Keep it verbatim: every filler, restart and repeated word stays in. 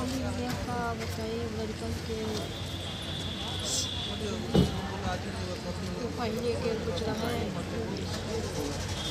India का बताइए medical के तो पहले के कुछ रहा है।